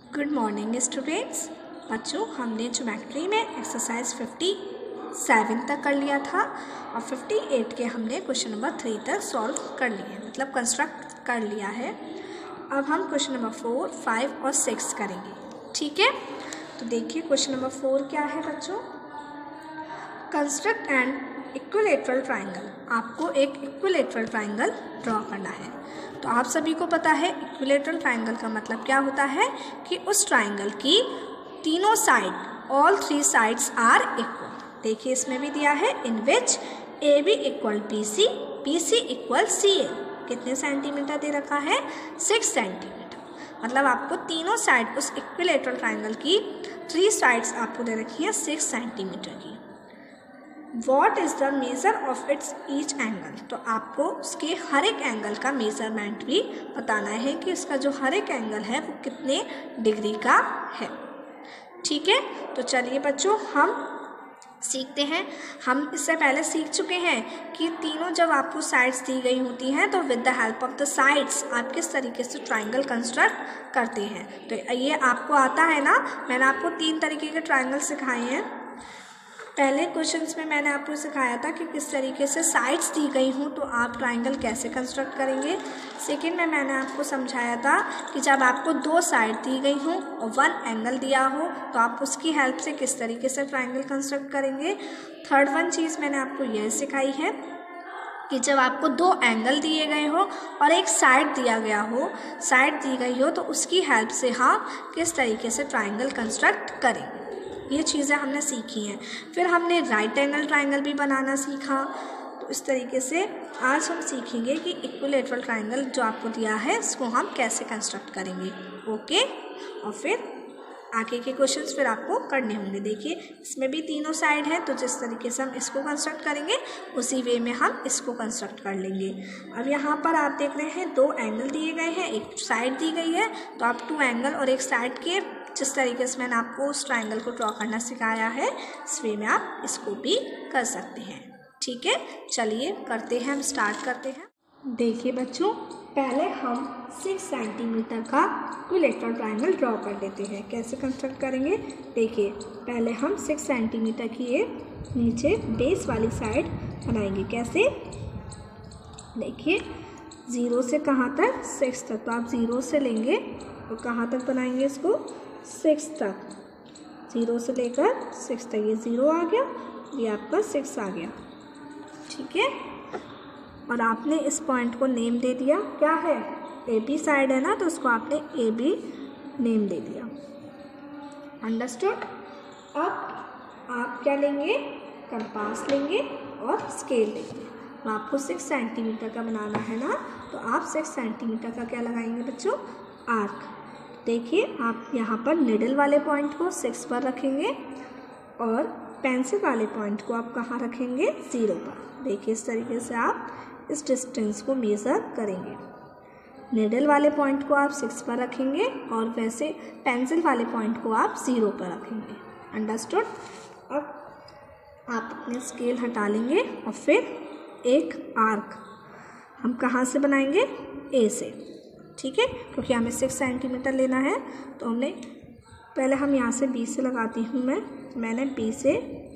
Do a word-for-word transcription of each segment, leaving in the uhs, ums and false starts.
Good morning students. बच्चों, हमने geometry में एक्सरसाइज फिफ्टी सेवन तक कर लिया था और फिफ्टी एट के हमने क्वेश्चन नंबर थ्री तक सॉल्व कर लिए, मतलब कंस्ट्रक्ट कर लिया है। अब हम क्वेश्चन नंबर फोर फाइव और सिक्स करेंगे, ठीक है। तो देखिए क्वेश्चन नंबर फोर क्या है बच्चों। Construct an equilateral triangle. आपको एक इक्विलेटरल ट्राइंगल ड्रॉ करना है। तो आप सभी को पता है इक्विलेटरल ट्राइंगल का मतलब क्या होता है कि उस ट्राइंगल की तीनों side, all three sides are equal. देखिए इसमें भी दिया है in which A B equal B C, B C equal C A. कितने सेंटीमीटर दे रखा है? Six centimetre. मतलब आपको तीनों साइड उस इक्विलेटरल ट्राइंगल की थ्री साइड्स आपको दे रखी है सिक्स सेंटीमीटर की। What is the measure of its each angle. तो आपको उसके हर एक एंगल का मेज़रमेंट भी बताना है कि उसका जो हर एक एंगल है वो कितने डिग्री का है, ठीक है। तो चलिए बच्चों हम सीखते हैं। हम इससे पहले सीख चुके हैं कि तीनों जब आपको साइड्स दी गई होती हैं तो with the help of the sides आप किस तरीके से ट्राइंगल कंस्ट्रक्ट करते हैं। तो ये आपको आता है ना। मैंने आपको तीन तरीके के ट्राइंगल सिखाए हैं। पहले क्वेश्चंस में मैंने आपको सिखाया था कि किस तरीके से साइड्स दी गई हूँ तो आप ट्राइंगल कैसे कंस्ट्रक्ट करेंगे। सेकंड में मैंने आपको समझाया था कि जब आपको दो साइड दी गई हों और वन एंगल दिया हो तो आप उसकी हेल्प से किस तरीके से ट्राइंगल कंस्ट्रक्ट करेंगे। थर्ड वन चीज़ मैंने आपको यह सिखाई है कि जब आपको दो एंगल दिए गए हो और एक साइड दिया गया हो, साइड दी गई हो तो उसकी हेल्प से हम किस तरीके से ट्राइंगल कंस्ट्रक्ट करेंगे। ये चीज़ें हमने सीखी हैं। फिर हमने राइट एंगल ट्राइंगल भी बनाना सीखा। तो इस तरीके से आज हम सीखेंगे कि इक्विलेटरल ट्राइंगल जो आपको दिया है इसको हम कैसे कंस्ट्रक्ट करेंगे, ओके। और फिर आगे के क्वेश्चंस फिर आपको करने होंगे। देखिए इसमें भी तीनों साइड है तो जिस तरीके से हम इसको कंस्ट्रक्ट करेंगे उसी वे में हम इसको कंस्ट्रक्ट कर लेंगे। अब यहाँ पर आप देख रहे हैं दो एंगल दिए गए हैं, एक साइड दी गई है, तो आप टू एंगल और एक साइड के जिस तरीके से मैंने आपको उस ट्राइंगल को ड्रॉ करना सिखाया है इस वे में आप इसको भी कर सकते हैं, ठीक है। चलिए करते हैं, हम स्टार्ट करते हैं। देखिए बच्चों, पहले हम सिक्स सेंटीमीटर का इक्विलेटरल ट्राइंगल ड्रॉ कर देते हैं। कैसे कंस्ट्रक्ट करेंगे देखिए। पहले हम सिक्स सेंटीमीटर की ये नीचे बेस वाली साइड बनाएंगे। कैसे देखिए, ज़ीरो से कहाँ तक? सिक्स तक। तो आप ज़ीरो से लेंगे और कहाँ तक बनाएंगे इसको? सिक्स तक। ज़ीरो से लेकर सिक्स तक। ये ज़ीरो आ गया, ये आपका सिक्स आ गया, ठीक है। और आपने इस पॉइंट को नेम दे दिया, क्या है? ए बी साइड है ना, तो उसको आपने ए बी नेम दे दिया, अंडरस्टूड। अब आप क्या लेंगे? कंपास लेंगे और स्केल लेंगे। तो आपको सिक्स सेंटीमीटर का बनाना है ना, तो आप सिक्स सेंटीमीटर का क्या लगाएंगे बच्चों? आर्क। देखिए आप यहाँ पर निडल वाले पॉइंट को सिक्स पर रखेंगे और पेंसिल वाले पॉइंट को आप कहाँ रखेंगे? ज़ीरो पर। देखिए इस तरीके से आप इस डिस्टेंस को मेज़र करेंगे। निडल वाले पॉइंट को आप सिक्स पर रखेंगे और वैसे पेंसिल वाले पॉइंट को आप ज़ीरो पर रखेंगे, अंडरस्टूड। अब आप अपने स्केल हटा लेंगे और फिर एक आर्क हम कहाँ से बनाएंगे? ए से, ठीक है। क्योंकि हमें सिक्स सेंटीमीटर लेना है तो हमने पहले हम यहाँ से बी से लगाती हूँ मैं मैंने बी से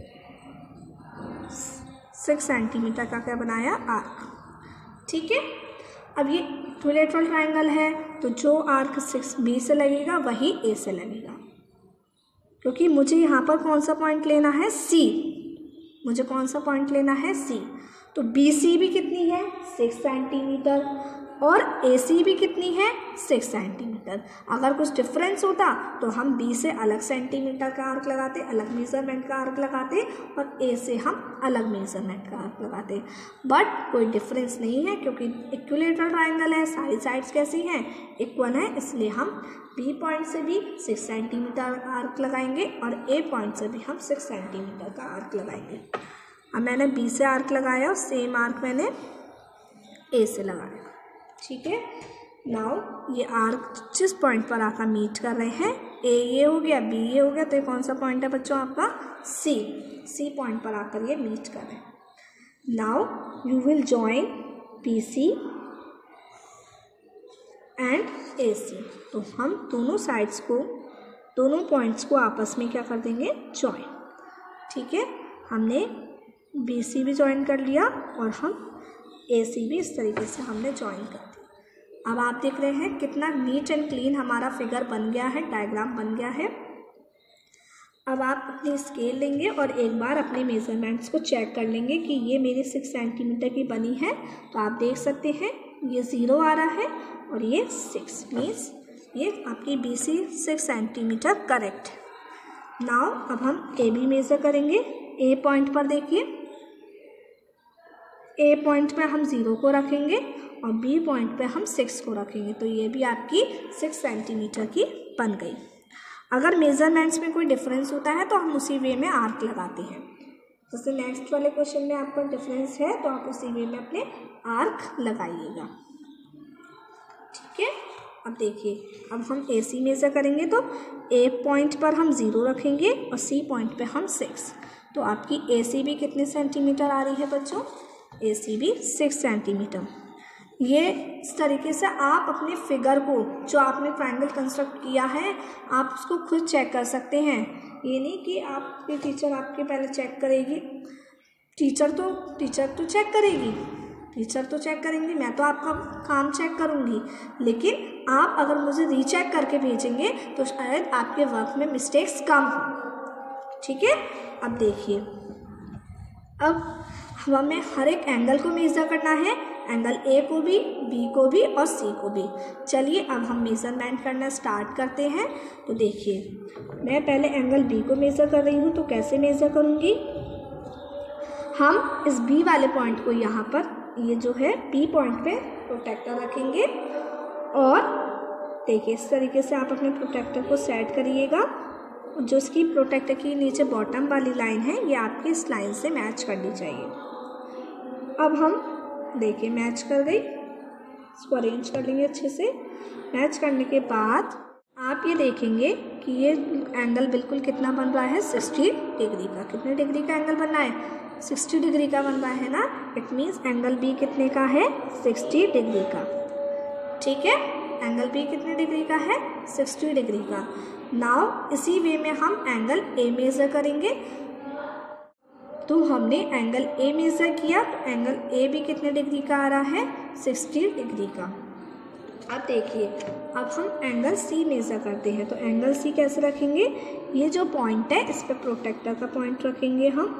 सिक्स सेंटीमीटर का क्या बनाया? आर्क, ठीक है। अब ये इक्विलेटरल ट्राइंगल है तो जो आर्क सिक्स बी से लगेगा वही ए से लगेगा, क्योंकि मुझे यहाँ पर कौन सा पॉइंट लेना है? सी। मुझे कौन सा पॉइंट लेना है? सी। तो बी सी भी कितनी है? सिक्स सेंटीमीटर और ए सी भी कितनी है? Six centimetre. अगर कुछ डिफरेंस होता तो हम बी से अलग सेंटीमीटर का आर्क लगाते, अलग मेज़रमेंट का आर्क लगाते और ए से हम अलग मेज़रमेंट का आर्क लगाते। बट कोई डिफरेंस नहीं है क्योंकि इक्विलेटरल ट्राइंगल है, सारी साइड्स कैसी हैं? इक्वल है, इसलिए हम बी पॉइंट से भी सिक्स सेंटीमीटर का आर्क लगाएंगे और ए पॉइंट से भी हम सिक्स सेंटीमीटर का आर्क लगाएंगे। अब मैंने बी से आर्क लगाया और सेम आर्क मैंने ए से लगाया, ठीक है। नाउ ये आर्क जिस पॉइंट पर आकर मीट कर रहे हैं, ए ये हो गया, बी ये हो गया, तो ये कौन सा पॉइंट है बच्चों? आपका सी। सी पॉइंट पर आकर ये मीट कर रहे हैं। Now you will join P C and A C. तो हम दोनों साइड्स को, दोनों पॉइंट्स को आपस में क्या कर देंगे, जॉइन। ठीक है, हमने बी सी भी ज्वाइन कर लिया और हम ए सी भी इस तरीके से हमने ज्वाइन कर दिया। अब आप देख रहे हैं कितना नीट एंड क्लीन हमारा फिगर बन गया है, डायग्राम बन गया है। अब आप अपनी स्केल लेंगे और एक बार अपने मेजरमेंट्स को चेक कर लेंगे कि ये मेरी सिक्स सेंटीमीटर की बनी है। तो आप देख सकते हैं ये ज़ीरो आ रहा है और ये सिक्स, मीन्स ये आपकी B C six centimetre correct. Now अब हम ए बी मेज़र करेंगे। ए पॉइंट पर देखिए, ए पॉइंट पे हम ज़ीरो को रखेंगे और बी पॉइंट पे हम सिक्स को रखेंगे। तो ये भी आपकी सिक्स सेंटीमीटर की बन गई। अगर मेजरमेंट्स में कोई डिफरेंस होता है तो हम उसी वे में आर्क लगाते हैं। जैसे नेक्स्ट वाले क्वेश्चन में आपका डिफरेंस है तो आप उसी वे में अपने आर्क लगाइएगा। ठीक है, अब देखिए, अब हम ए सी मेज़र करेंगे तो ए पॉइंट पर हम ज़ीरो रखेंगे और सी पॉइंट पे हम सिक्स। तो आपकी ए सी भी कितने सेंटीमीटर आ रही है बच्चों, ए सी भी सिक्स सेंटीमीटर। ये इस तरीके से आप अपने फिगर को, जो आपने ट्रायंगल कंस्ट्रक्ट किया है, आप उसको खुद चेक कर सकते हैं। ये नहीं कि आपकी टीचर आपके पहले चेक करेगी, टीचर तो टीचर तो चेक करेगी टीचर तो चेक करेंगी, मैं तो आपका काम चेक करूँगी, लेकिन आप अगर मुझे रीचेक करके भेजेंगे तो शायद आपके वर्क में मिस्टेक्स कम हो। ठीक है, अब देखिए, अब हमें हर एक एंगल को मेज़र करना है, एंगल ए को भी, बी को भी और सी को भी। चलिए अब हम मेज़रमेंट करना स्टार्ट करते हैं। तो देखिए, मैं पहले एंगल बी को मेज़र कर रही हूँ। तो कैसे मेज़र करूँगी, हम इस बी वाले पॉइंट को यहाँ पर, ये जो है बी पॉइंट पे प्रोटेक्टर रखेंगे और देखिए इस तरीके से आप अपने प्रोटेक्टर को सेट करिएगा। जो इसकी प्रोटेक्टर की नीचे बॉटम वाली लाइन है, ये आपकी इस लाइन से मैच करनी चाहिए। अब हम देखिए मैच कर गई, इसको अरेंज कर लेंगे अच्छे से। मैच करने के बाद आप ये देखेंगे कि ये एंगल बिल्कुल कितना बन रहा है, सिक्सटी डिग्री का। कितने डिग्री का एंगल बन रहा है, सिक्सटी डिग्री का बन रहा है ना। इट मीन्स एंगल बी कितने का है, सिक्सटी डिग्री का। ठीक है, एंगल बी कितने डिग्री का है, सिक्सटी डिग्री का। नाउ इसी वे में हम एंगल ए मेज़र करेंगे। तो हमने एंगल ए मेज़र किया, तो एंगल ए भी कितने डिग्री का आ रहा है, सिक्सटी डिग्री का। अब देखिए, अब हम एंगल सी मेज़र करते हैं। तो एंगल सी कैसे रखेंगे, ये जो पॉइंट है इस पर प्रोटेक्टर का पॉइंट रखेंगे हम,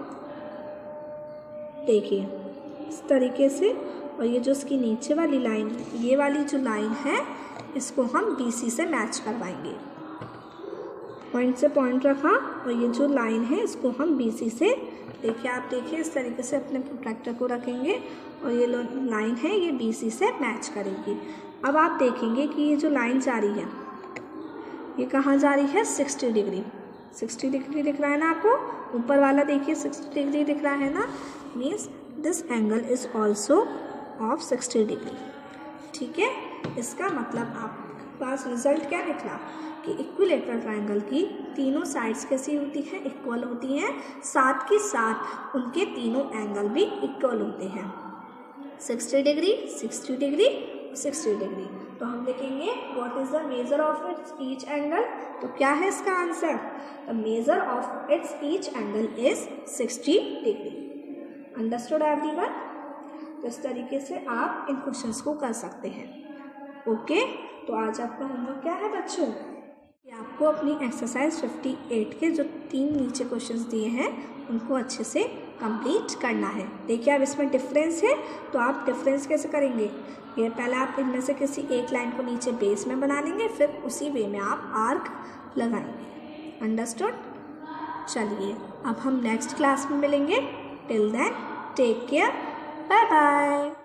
देखिए इस तरीके से। और ये जो इसकी नीचे वाली लाइन, ये वाली जो लाइन है, इसको हम बी सी से मैच करवाएंगे। पॉइंट से पॉइंट रखा और ये जो लाइन है इसको हम बी सी से, देखिए आप देखिए इस तरीके से अपने प्रोटेक्टर को रखेंगे और ये लाइन है ये बी सी से मैच करेगी। अब आप देखेंगे कि ये जो लाइन जा रही है, ये कहाँ जा रही है, सिक्सटी डिग्री। सिक्सटी डिग्री दिख रहा है ना आपको, ऊपर वाला देखिए सिक्सटी डिग्री दिख रहा है ना, means this angle is also of sixty degree. ठीक है, इसका मतलब आपके पास रिजल्ट क्या निकला कि इक्विलेटरल ट्रायंगल की तीनों साइड्स कैसी होती हैं, इक्वल होती हैं, साथ के साथ उनके तीनों एंगल भी इक्वल होते हैं, sixty degree, sixty degree, sixty degree. तो हम देखेंगे what is the measure of its each angle. तो क्या है इसका answer, the measure of its each angle is sixty degree. Understood everyone. तो इस तरीके से आप इन क्वेश्चंस को कर सकते हैं। ओके, तो आज आपका होमवर्क क्या है बच्चों, कि आपको अपनी एक्सरसाइज फिफ्टी एट के जो तीन नीचे क्वेश्चंस दिए हैं उनको अच्छे से कंप्लीट करना है। देखिए अब इसमें डिफरेंस है, तो आप डिफरेंस कैसे करेंगे, ये पहले आप इनमें से किसी एक लाइन को नीचे बेस में बना लेंगे, फिर उसी वे में आप आर्क लगाएंगे। अंडरस्टूड। चलिए अब हम नेक्स्ट क्लास में मिलेंगे। Till then take care, bye bye.